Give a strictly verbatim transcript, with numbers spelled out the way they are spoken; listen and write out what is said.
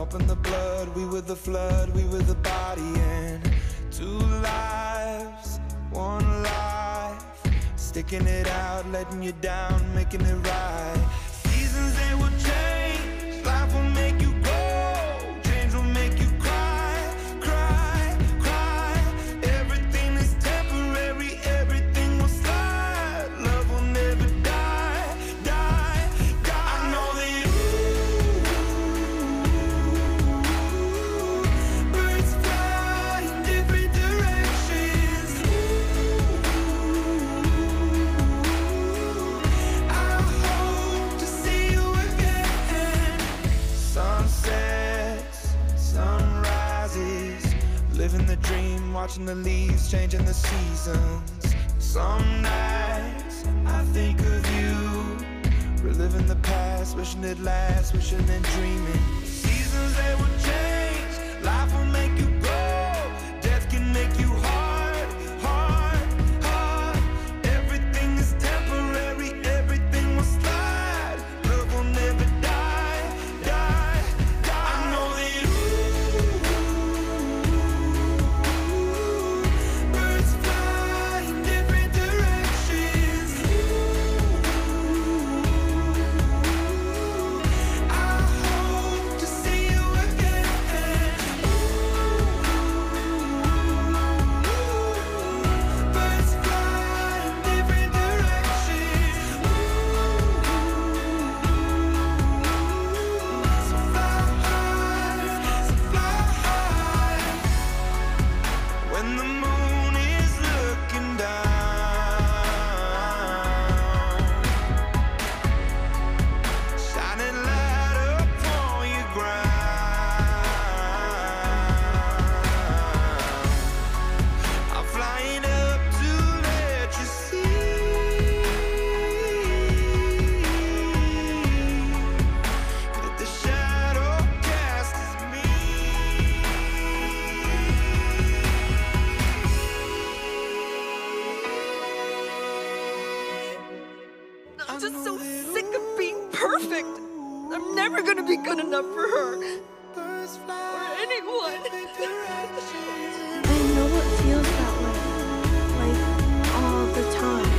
up in the blood. We were the flood, we were the body. And two lives, one life, sticking it out, letting you down, making it right. Seasons, they will change, life will make you grow, change will make you cry, cry, cry. Everything is temporary, everything will slide. Love will never die, die, die. I know that ooh, birds fly in different directions. Ooh, I hope to see you again. Sunsets, sunrises, living the dream, watching the leaves, changing the seasons. Some nights I think of you, reliving the past, wishing it lasts, wishing and dreaming. Seasons, they will change, life will make you grow, death can make you hard, hard, hard. Everything is temporary, everything will slide. Love will never die, die, die. I know that ooh, birds fly in different directions. Ooh, I hope to see you again. Birds fly in different directions. So fly high, so fly high. When the moon is looking down, shining light upon your ground, I'm flying up to let you see that the shadow cast is me. I'm just so sick of being perfect. I'm never gonna be good enough for her Birds or fly anyone. in different directions. I know it feels that way, like all the time.